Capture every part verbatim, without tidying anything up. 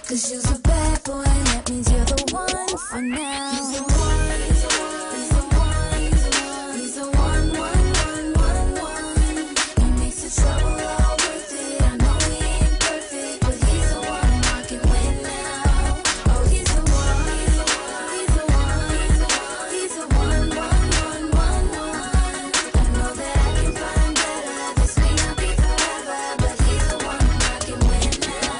Cause you're a bad boy, and that means you're the one for now. He's the one, he's the one, he's the one, he's the one, he's the one, one, one, one, one. He makes the trouble all worth it. I know he ain't perfect, but he's the one I can win now. Oh, he's the one, he's the one, he's the one, he's the one, one, one, one, one. I know that I can find better. This may not be forever, but he's the one I can win now.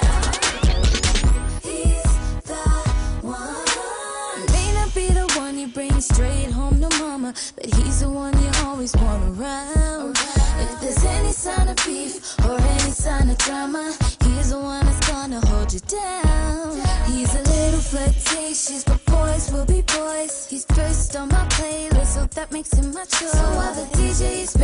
He's the one. May not be the one you bring straight home to mama, but he's the one you always want around. If there's any sign of beef or any sign of drama, he's the one that's gonna hold you down. He's a little flirtatious, but boys will be boys. He's first on my playlist, so that makes him my choice. So while the D J is